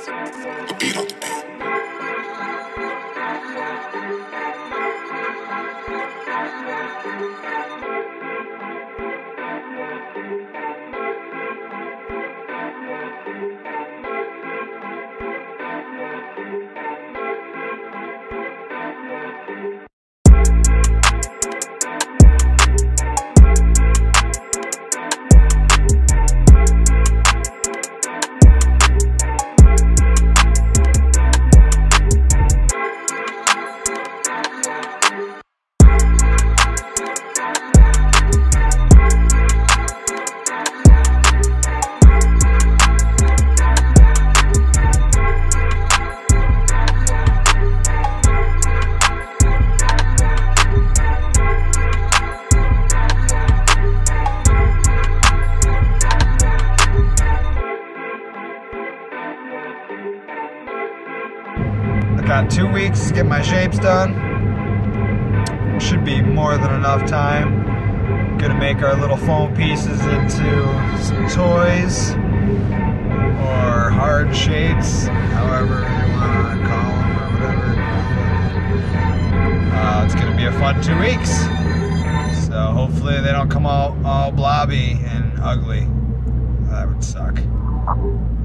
The beat on the beat. I got 2 weeks to get my shapes done. Should be more than enough time. Gonna make our little foam pieces into some toys or hard shapes, however you want to call them or whatever. It's gonna be a fun 2 weeks. So hopefully they don't come out all blobby and ugly. That would suck.